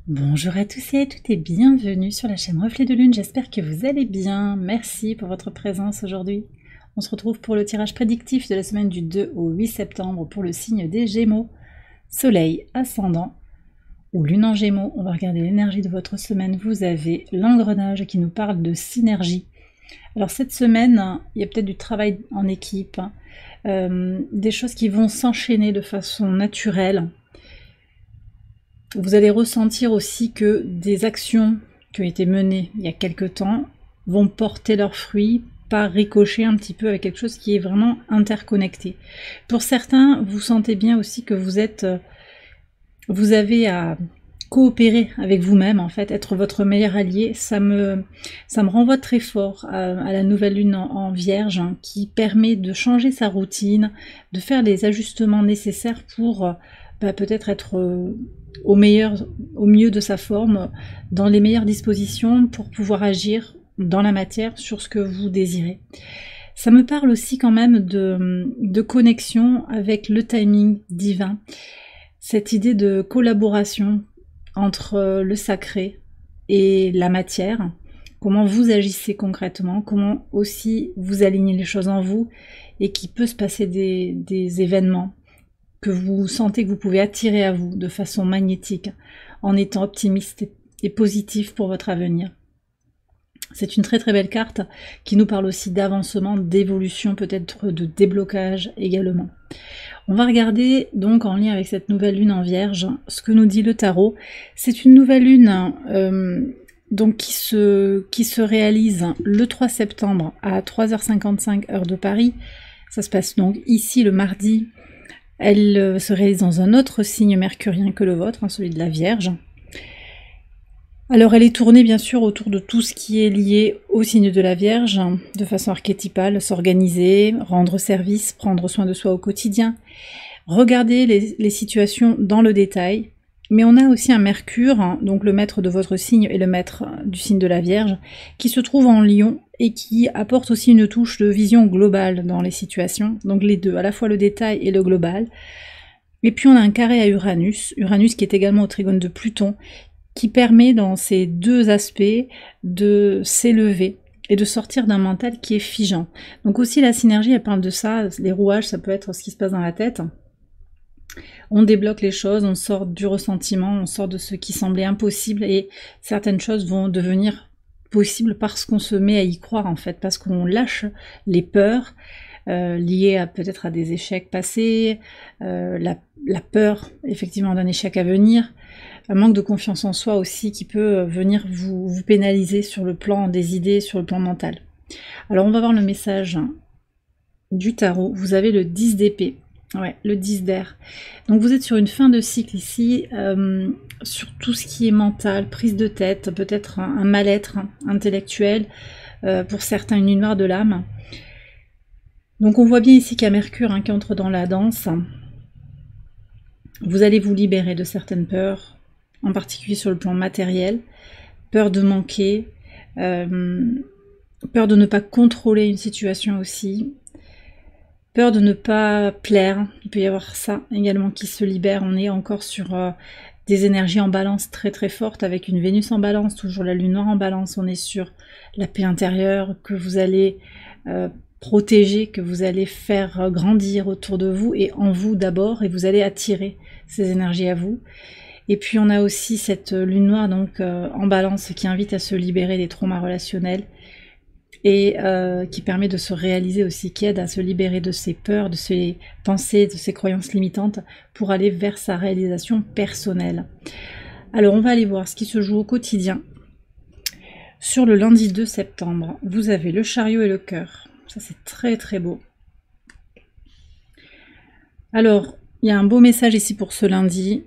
Bonjour à tous et à toutes et bienvenue sur la chaîne Reflet de Lune, j'espère que vous allez bien, merci pour votre présence aujourd'hui. On se retrouve pour le tirage prédictif de la semaine du 2 au 8 septembre pour le signe des Gémeaux, Soleil, Ascendant ou Lune en Gémeaux. On va regarder l'énergie de votre semaine, vous avez l'engrenage qui nous parle de synergie. Alors cette semaine, il y a peut-être du travail en équipe, des choses qui vont s'enchaîner de façon naturelle. Vous allez ressentir aussi que des actions qui ont été menées il y a quelque temps vont porter leurs fruits par ricochet un petit peu avec quelque chose qui est vraiment interconnecté. Pour certains, vous sentez bien aussi que vous avez à coopérer avec vous-même, en fait, être votre meilleur allié. Ça me renvoie très fort à la nouvelle lune en Vierge, hein, qui permet de changer sa routine, de faire les ajustements nécessaires pour peut-être être au mieux de sa forme, dans les meilleures dispositions pour pouvoir agir dans la matière sur ce que vous désirez. Ça me parle aussi quand même de connexion avec le timing divin, cette idée de collaboration entre le sacré et la matière, comment vous agissez concrètement, comment aussi vous alignez les choses en vous et qu'il peut se passer des événements que vous sentez que vous pouvez attirer à vous de façon magnétique en étant optimiste et positif pour votre avenir. C'est une très très belle carte qui nous parle aussi d'avancement, d'évolution, peut-être de déblocage également. On va regarder donc en lien avec cette nouvelle lune en Vierge ce que nous dit le tarot. C'est une nouvelle lune donc qui se réalise le 3 septembre à 3h55 heure de Paris. Ça se passe donc ici le mardi. Elle se réalise dans un autre signe mercurien que le vôtre, hein, celui de la Vierge. Alors elle est tournée bien sûr autour de tout ce qui est lié au signe de la Vierge, de façon archétypale, s'organiser, rendre service, prendre soin de soi au quotidien, regarder les situations dans le détail. Mais on a aussi un Mercure, hein, donc le maître de votre signe et le maître du signe de la Vierge, qui se trouve en Lion et qui apporte aussi une touche de vision globale dans les situations, donc les deux, à la fois le détail et le global. Et puis on a un carré à Uranus qui est également au trigone de Pluton, qui permet dans ces deux aspects de s'élever et de sortir d'un mental qui est figeant. Donc aussi la synergie, elle parle de ça, les rouages, ça peut être ce qui se passe dans la tête. On débloque les choses, on sort du ressentiment, on sort de ce qui semblait impossible et certaines choses vont devenir possibles parce qu'on se met à y croire en fait, parce qu'on lâche les peurs liées peut-être à des échecs passés, la peur effectivement d'un échec à venir, un manque de confiance en soi aussi qui peut venir vous pénaliser sur le plan des idées, sur le plan mental. Alors on va voir le message du tarot. Vous avez le 10 d'épée. Ouais, le 10 d'air. Donc vous êtes sur une fin de cycle ici, sur tout ce qui est mental, prise de tête, peut-être un mal-être intellectuel, pour certains une nuit noire de l'âme. Donc on voit bien ici qu'il y a Mercure qui entre dans la danse. Vous allez vous libérer de certaines peurs, en particulier sur le plan matériel, peur de manquer, peur de ne pas contrôler une situation aussi, peur de ne pas plaire, il peut y avoir ça également qui se libère. On est encore sur des énergies en balance très très fortes avec une Vénus en balance, toujours la lune noire en balance. On est sur la paix intérieure que vous allez protéger, que vous allez faire grandir autour de vous et en vous d'abord, et vous allez attirer ces énergies à vous. Et puis on a aussi cette lune noire donc en balance qui invite à se libérer des traumas relationnels et qui permet de se réaliser aussi, qui aide à se libérer de ses peurs, de ses pensées, de ses croyances limitantes pour aller vers sa réalisation personnelle. Alors on va aller voir ce qui se joue au quotidien. Sur le lundi 2 septembre, vous avez le chariot et le cœur. Ça c'est très très beau. Alors, il y a un beau message ici pour ce lundi.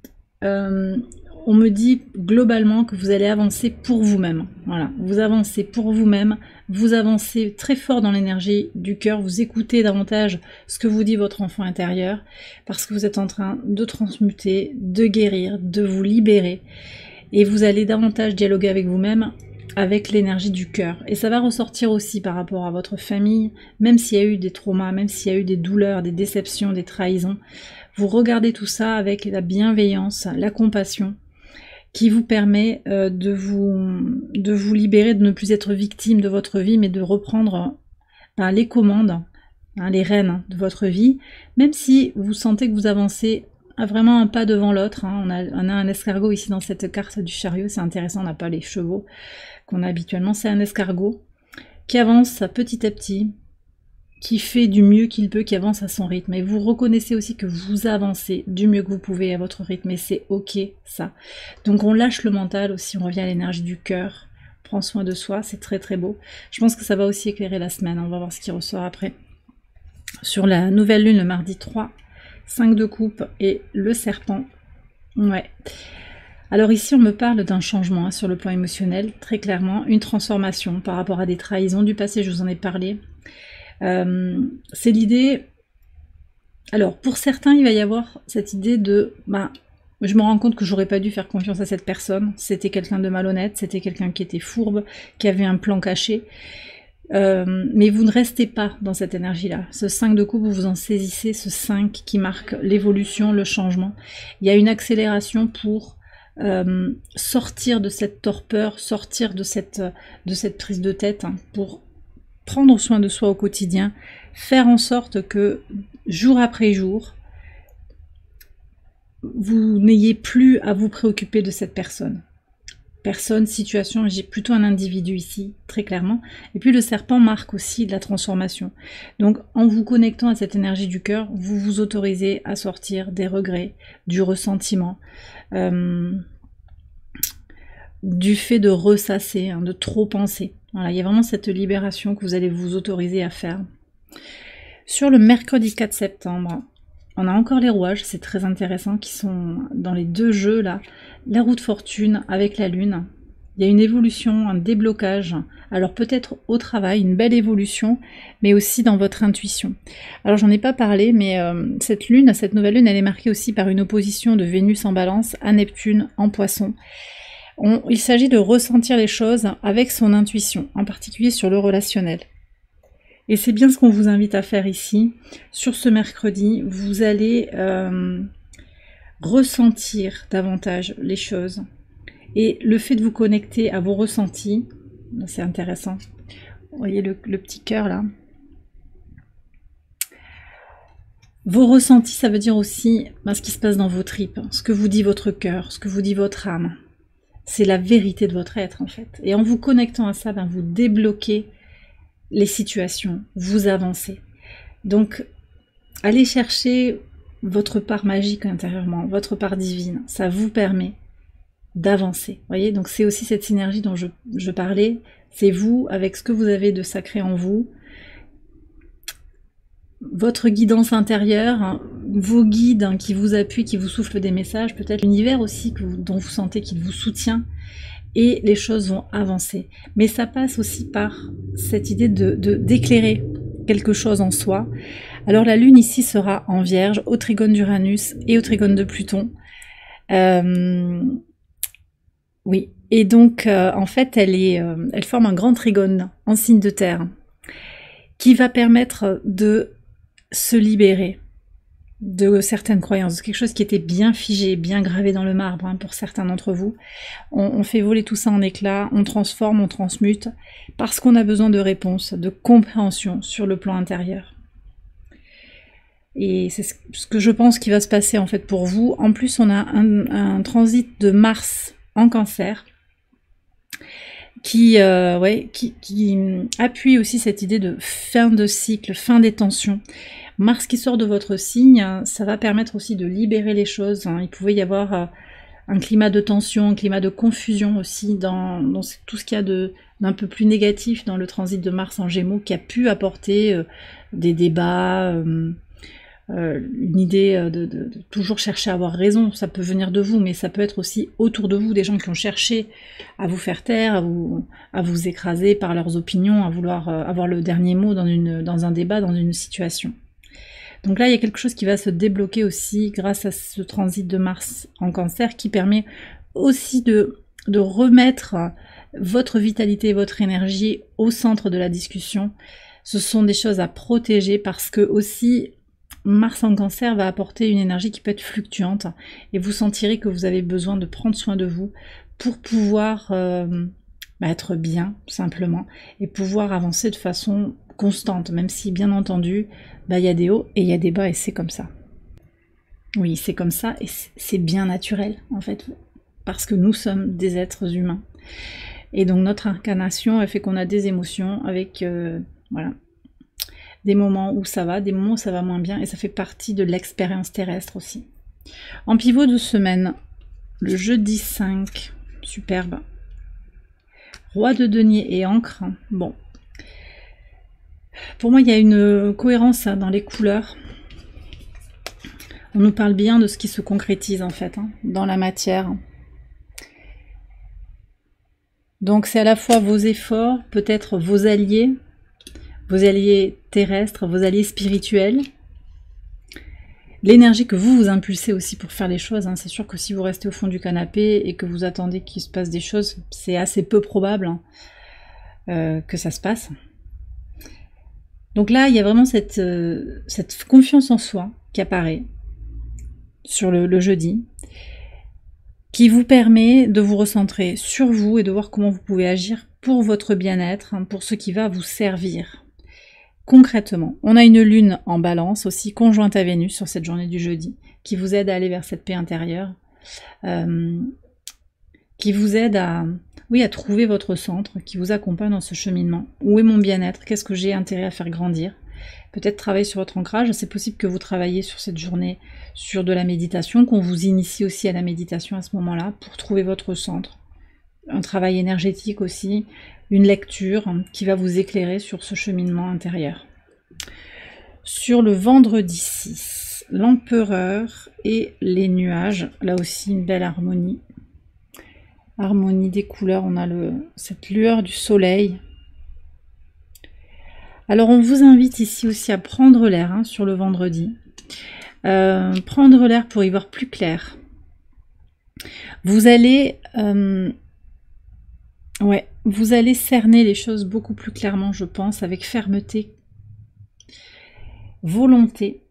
On me dit globalement que vous allez avancer pour vous-même. Voilà, vous avancez pour vous-même, vous avancez très fort dans l'énergie du cœur, vous écoutez davantage ce que vous dit votre enfant intérieur, parce que vous êtes en train de transmuter, de guérir, de vous libérer, et vous allez davantage dialoguer avec vous-même, avec l'énergie du cœur. Et ça va ressortir aussi par rapport à votre famille, même s'il y a eu des traumas, même s'il y a eu des douleurs, des déceptions, des trahisons. Vous regardez tout ça avec la bienveillance, la compassion, qui vous permet de vous libérer, de ne plus être victime de votre vie, mais de reprendre les commandes, les rênes de votre vie, même si vous sentez que vous avancez vraiment un pas devant l'autre. On a un escargot ici dans cette carte du chariot, c'est intéressant, on n'a pas les chevaux qu'on a habituellement, c'est un escargot qui avance petit à petit, qui fait du mieux qu'il peut, qui avance à son rythme. Et vous reconnaissez aussi que vous avancez du mieux que vous pouvez à votre rythme, et c'est ok ça. Donc on lâche le mental aussi, on revient à l'énergie du cœur, prend soin de soi, c'est très très beau. Je pense que ça va aussi éclairer la semaine, on va voir ce qui ressort après. Sur la nouvelle lune, le mardi 3, 5 de coupe et le serpent. Ouais. Alors ici, on me parle d'un changement sur le plan émotionnel, très clairement, une transformation par rapport à des trahisons du passé, je vous en ai parlé. C'est l'idée... Alors, pour certains, il va y avoir cette idée de... je me rends compte que j'aurais pas dû faire confiance à cette personne, c'était quelqu'un de malhonnête, c'était quelqu'un qui était fourbe, qui avait un plan caché. Mais vous ne restez pas dans cette énergie-là. Ce 5 de coupe, vous vous en saisissez, ce 5 qui marque l'évolution, le changement. Il y a une accélération pour sortir de cette torpeur, sortir de cette prise de tête, pour prendre soin de soi au quotidien, faire en sorte que jour après jour, vous n'ayez plus à vous préoccuper de cette personne. Personne, situation, j'ai plutôt un individu ici, très clairement. Et puis le serpent marque aussi de la transformation. Donc en vous connectant à cette énergie du cœur, vous vous autorisez à sortir des regrets, du ressentiment, du fait de ressasser, de trop penser. Voilà, il y a vraiment cette libération que vous allez vous autoriser à faire. Sur le mercredi 4 septembre, on a encore les rouages, c'est très intéressant, qui sont dans les deux jeux là. La roue de fortune avec la lune. Il y a une évolution, un déblocage. Alors peut-être au travail, une belle évolution, mais aussi dans votre intuition. Alors j'en ai pas parlé, mais cette lune, cette nouvelle lune, elle est marquée aussi par une opposition de Vénus en balance à Neptune en poisson. Il s'agit de ressentir les choses avec son intuition, en particulier sur le relationnel. Et c'est bien ce qu'on vous invite à faire ici. Sur ce mercredi, vous allez ressentir davantage les choses. Et le fait de vous connecter à vos ressentis, c'est intéressant. Vous voyez le petit cœur là. Vos ressentis, ça veut dire aussi ce qui se passe dans vos tripes, ce que vous dit votre cœur, ce que vous dit votre âme. C'est la vérité de votre être en fait. Et en vous connectant à ça, vous débloquez les situations, vous avancez. Donc, allez chercher votre part magique intérieurement, votre part divine. Ça vous permet d'avancer. Voyez, donc c'est aussi cette synergie dont je parlais. C'est vous, avec ce que vous avez de sacré en vous, votre guidance intérieure, vos guides qui vous appuient, qui vous soufflent des messages, peut-être l'univers aussi dont vous sentez qu'il vous soutient, et les choses vont avancer. Mais ça passe aussi par cette idée d'éclairer quelque chose en soi. Alors la lune ici sera en Vierge, au trigone d'Uranus et au trigone de Pluton. Oui, et donc en fait elle forme un grand trigone en signe de terre qui va permettre de se libérer de certaines croyances, quelque chose qui était bien figé, bien gravé dans le marbre pour certains d'entre vous. On fait voler tout ça en éclats, on transforme, on transmute, parce qu'on a besoin de réponses, de compréhension sur le plan intérieur. Et c'est ce que je pense qui va se passer en fait pour vous. En plus, on a un transit de Mars en Cancer qui appuie aussi cette idée de fin de cycle, fin des tensions. Mars qui sort de votre signe, ça va permettre aussi de libérer les choses. Il pouvait y avoir un climat de tension, un climat de confusion aussi dans tout ce qu'il y a d'un peu plus négatif dans le transit de Mars en Gémeaux, qui a pu apporter des débats, une idée de toujours chercher à avoir raison. Ça peut venir de vous, mais ça peut être aussi autour de vous des gens qui ont cherché à vous faire taire, à vous écraser par leurs opinions, à vouloir avoir le dernier mot dans un débat, dans une situation. Donc là, il y a quelque chose qui va se débloquer aussi grâce à ce transit de Mars en Cancer qui permet aussi de remettre votre vitalité, votre énergie au centre de la discussion. Ce sont des choses à protéger parce que aussi Mars en Cancer va apporter une énergie qui peut être fluctuante et vous sentirez que vous avez besoin de prendre soin de vous pour pouvoir être bien, simplement, et pouvoir avancer de façon constante, même si, bien entendu, il y a des hauts et il y a des bas, et c'est comme ça. Oui, c'est comme ça, et c'est bien naturel, en fait, parce que nous sommes des êtres humains. Et donc notre incarnation, elle fait qu'on a des émotions avec, voilà, des moments où ça va, des moments où ça va moins bien, et ça fait partie de l'expérience terrestre aussi. En pivot de semaine, le jeudi 5, superbe. Roi de denier et encre, bon. Pour moi, il y a une cohérence dans les couleurs. On nous parle bien de ce qui se concrétise en fait, dans la matière. Donc c'est à la fois vos efforts, peut-être vos alliés terrestres, vos alliés spirituels, l'énergie que vous impulsez aussi pour faire les choses. C'est sûr que si vous restez au fond du canapé et que vous attendez qu'il se passe des choses, c'est assez peu probable que ça se passe. Donc là, il y a vraiment cette confiance en soi qui apparaît sur le jeudi, qui vous permet de vous recentrer sur vous et de voir comment vous pouvez agir pour votre bien-être, pour ce qui va vous servir. Concrètement, on a une lune en balance aussi, conjointe à Vénus sur cette journée du jeudi, qui vous aide à aller vers cette paix intérieure, qui vous aide à trouver votre centre, qui vous accompagne dans ce cheminement. Où est mon bien-être? Qu'est-ce que j'ai intérêt à faire grandir? Peut-être travailler sur votre ancrage. C'est possible que vous travailliez sur cette journée sur de la méditation, qu'on vous initie aussi à la méditation à ce moment-là pour trouver votre centre. Un travail énergétique aussi, une lecture qui va vous éclairer sur ce cheminement intérieur. Sur le vendredi 6, l'empereur et les nuages, là aussi une belle harmonie. Harmonie des couleurs, on a cette lueur du soleil. Alors on vous invite ici aussi à prendre l'air sur le vendredi. Prendre l'air pour y voir plus clair. Vous allez cerner les choses beaucoup plus clairement, je pense, avec fermeté, volonté.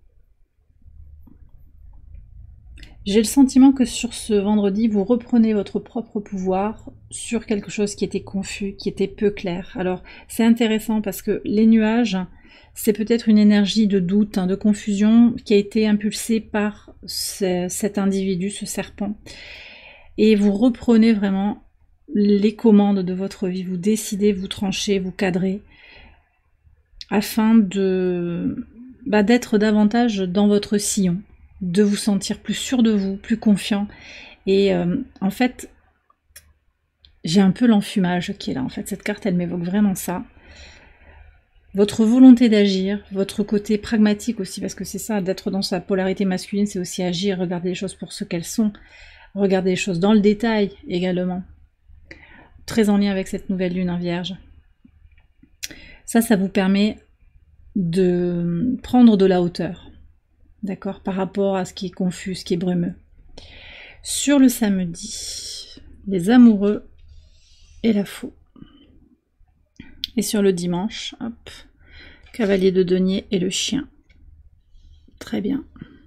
J'ai le sentiment que sur ce vendredi, vous reprenez votre propre pouvoir sur quelque chose qui était confus, qui était peu clair. Alors, c'est intéressant parce que les nuages, c'est peut-être une énergie de doute, de confusion qui a été impulsée par cet individu, ce serpent. Et vous reprenez vraiment les commandes de votre vie, vous décidez, vous tranchez, vous cadrez, afin d'être davantage dans votre sillon, de vous sentir plus sûr de vous, plus confiant. Et en fait, j'ai un peu l'enfumage qui est là. En fait, cette carte, elle m'évoque vraiment ça. Votre volonté d'agir, votre côté pragmatique aussi, parce que c'est ça, d'être dans sa polarité masculine, c'est aussi agir, regarder les choses pour ce qu'elles sont, regarder les choses dans le détail également. Très en lien avec cette nouvelle lune en Vierge. Ça vous permet de prendre de la hauteur, d'accord, par rapport à ce qui est confus, ce qui est brumeux. Sur le samedi, les amoureux et la faux. Et sur le dimanche, hop, cavalier de denier et le chien. Très bien.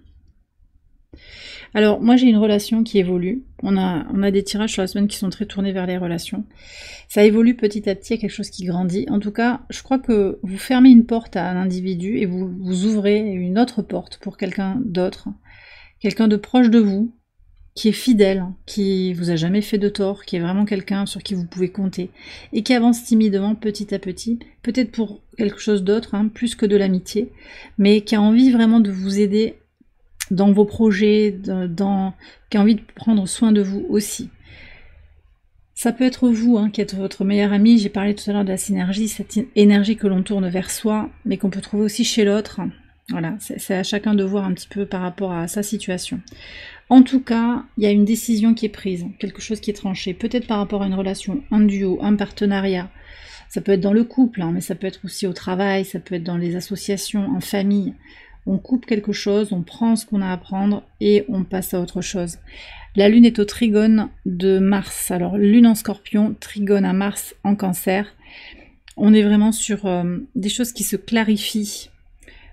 Alors, moi j'ai une relation qui évolue. On a des tirages sur la semaine qui sont très tournés vers les relations. Ça évolue petit à petit, il y a quelque chose qui grandit. En tout cas, je crois que vous fermez une porte à un individu et vous ouvrez une autre porte pour quelqu'un d'autre. Quelqu'un de proche de vous, qui est fidèle, qui vous a jamais fait de tort, qui est vraiment quelqu'un sur qui vous pouvez compter, et qui avance timidement petit à petit, peut-être pour quelque chose d'autre, plus que de l'amitié, mais qui a envie vraiment de vous aider dans vos projets, qui a envie de prendre soin de vous aussi. Ça peut être vous qui êtes votre meilleur ami. J'ai parlé tout à l'heure de la synergie, cette énergie que l'on tourne vers soi, mais qu'on peut trouver aussi chez l'autre. Voilà, c'est à chacun de voir un petit peu par rapport à sa situation. En tout cas, il y a une décision qui est prise, quelque chose qui est tranché, peut-être par rapport à une relation, un duo, un partenariat. Ça peut être dans le couple, mais ça peut être aussi au travail, ça peut être dans les associations, en famille. On coupe quelque chose, on prend ce qu'on a à prendre et on passe à autre chose. La lune est au trigone de Mars. Alors, lune en Scorpion, trigone à Mars en Cancer. On est vraiment sur des choses qui se clarifient,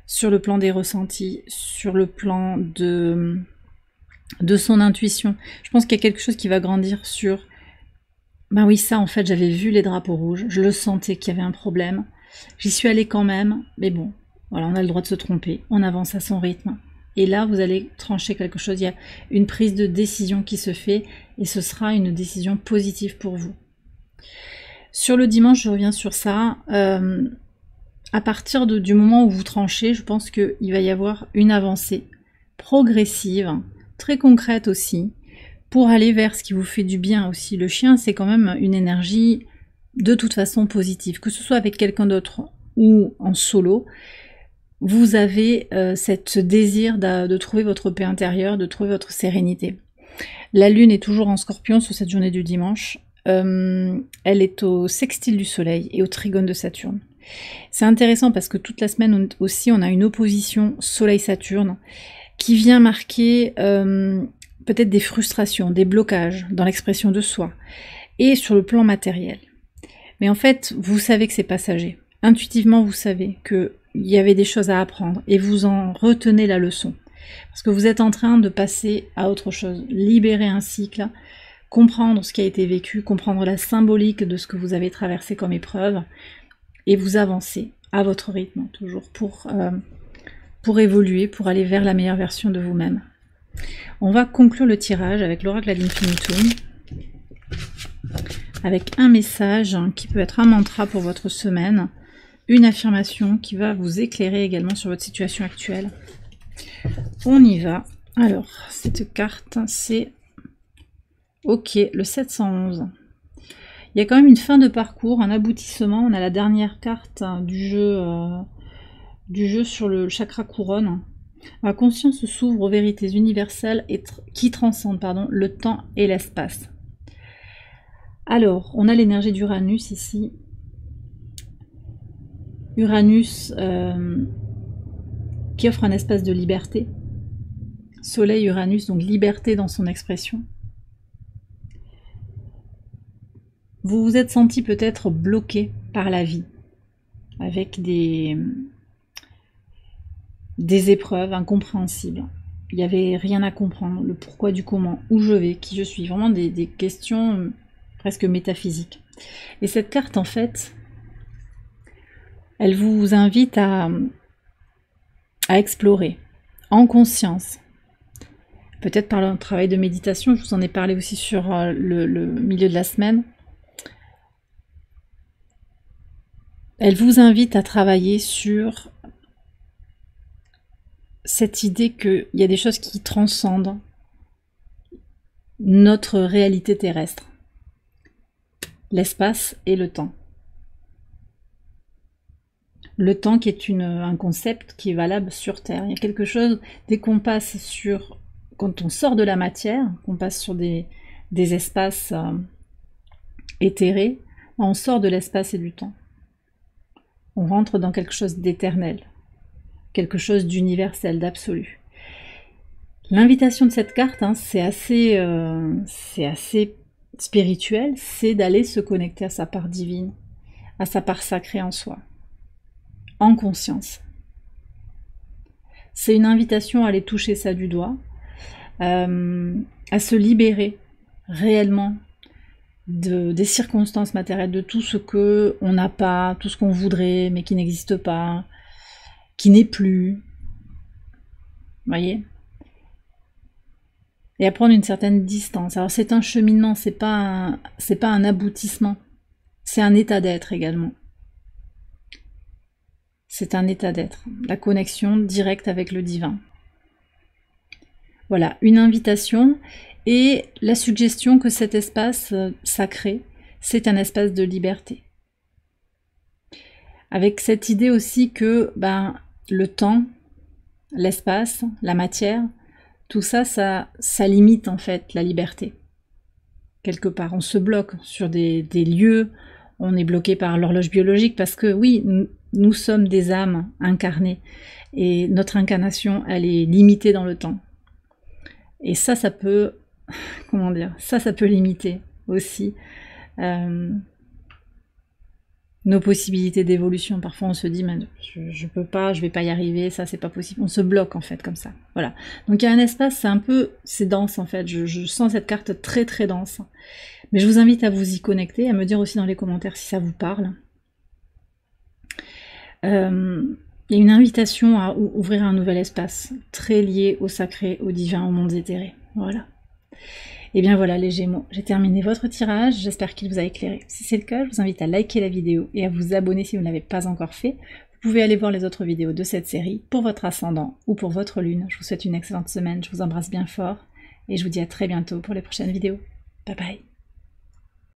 sur le plan des ressentis, sur le plan de son intuition. Je pense qu'il y a quelque chose qui va grandir sur ben oui, ça en fait, j'avais vu les drapeaux rouges, je le sentais qu'il y avait un problème. J'y suis allée quand même, mais bon, voilà, on a le droit de se tromper, on avance à son rythme. Et là, vous allez trancher quelque chose, il y a une prise de décision qui se fait, et ce sera une décision positive pour vous. Sur le dimanche, je reviens sur ça. À partir du moment où vous tranchez, je pense qu'il va y avoir une avancée progressive, très concrète aussi, pour aller vers ce qui vous fait du bien aussi. Le chien, c'est quand même une énergie de toute façon positive, que ce soit avec quelqu'un d'autre ou en solo. Vous avez ce désir de trouver votre paix intérieure, de trouver votre sérénité. La lune est toujours en Scorpion sur cette journée du dimanche. Elle est au sextile du soleil et au trigone de Saturne. C'est intéressant parce que toute la semaine aussi on a une opposition soleil-Saturne qui vient marquer peut-être des frustrations, des blocages dans l'expression de soi et sur le plan matériel. Mais en fait, vous savez que c'est passager. Intuitivement, vous savez qu'il y avait des choses à apprendre et vous en retenez la leçon. Parce que vous êtes en train de passer à autre chose, libérer un cycle, comprendre ce qui a été vécu, comprendre la symbolique de ce que vous avez traversé comme épreuve et vous avancez à votre rythme, toujours pour évoluer, pour aller vers la meilleure version de vous-même. On va conclure le tirage avec l'oracle ad infinitum, avec un message qui peut être un mantra pour votre semaine, une affirmation qui va vous éclairer également sur votre situation actuelle. On y va. Alors, cette carte, c'est OK, le 711. Il y a quand même une fin de parcours, un aboutissement. On a la dernière carte du jeu sur le chakra couronne. La conscience s'ouvre aux vérités universelles qui transcendent le temps et l'espace. Alors, on a l'énergie d'Uranus ici. Uranus qui offre un espace de liberté. Soleil Uranus, donc liberté dans son expression. Vous vous êtes senti peut-être bloqué par la vie, avec des épreuves incompréhensibles. Il n'y avait rien à comprendre, le pourquoi du comment, où je vais, qui je suis, vraiment des questions presque métaphysiques. Et cette carte, en fait, elle vous invite à explorer, en conscience, peut-être par le travail de méditation, je vous en ai parlé aussi sur le milieu de la semaine. Elle vous invite à travailler sur cette idée qu'il y a des choses qui transcendent notre réalité terrestre, l'espace et le temps. Le temps qui est un concept qui est valable sur Terre. Il y a quelque chose, dès qu'on passe quand on sort de la matière, qu'on passe sur des espaces éthérés, on sort de l'espace et du temps. On rentre dans quelque chose d'éternel, quelque chose d'universel, d'absolu. L'invitation de cette carte, c'est assez spirituel, c'est d'aller se connecter à sa part divine, à sa part sacrée en soi, en conscience. C'est une invitation à aller toucher ça du doigt, à se libérer réellement des circonstances matérielles, de tout ce qu'on n'a pas, tout ce qu'on voudrait mais qui n'existe pas, qui n'est plus. Vous voyez ? Et à prendre une certaine distance. Alors c'est un cheminement, c'est pas un aboutissement. C'est un état d'être également. C'est un état d'être, la connexion directe avec le divin. Voilà, une invitation et la suggestion que cet espace sacré, c'est un espace de liberté. Avec cette idée aussi que le temps, l'espace, la matière, tout ça, ça limite en fait la liberté. Quelque part, on se bloque sur des lieux, on est bloqué par l'horloge biologique parce que oui, nous sommes des âmes incarnées et notre incarnation, elle est limitée dans le temps. Et ça peut, ça peut limiter aussi nos possibilités d'évolution. Parfois on se dit, mais je peux pas, je vais pas y arriver, ça c'est pas possible. On se bloque en fait comme ça. Voilà. Donc il y a un espace, c'est dense en fait. Je sens cette carte très très dense. Mais je vous invite à vous y connecter, à me dire aussi dans les commentaires si ça vous parle. Il y a une invitation à ouvrir un nouvel espace, très lié au sacré, au divin, au monde éthéré. Voilà. Et bien voilà les Gémeaux, j'ai terminé votre tirage, j'espère qu'il vous a éclairé. Si c'est le cas, je vous invite à liker la vidéo et à vous abonner si vous ne l'avez pas encore fait. Vous pouvez aller voir les autres vidéos de cette série pour votre ascendant ou pour votre lune. Je vous souhaite une excellente semaine, je vous embrasse bien fort et je vous dis à très bientôt pour les prochaines vidéos. Bye bye.